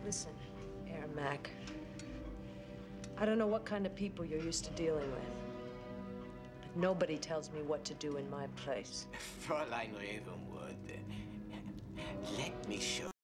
Listen, Mac. I don't know what kind of people you're used to dealing with. But nobody tells me what to do in my place. Fräulein Ravenwood, let me show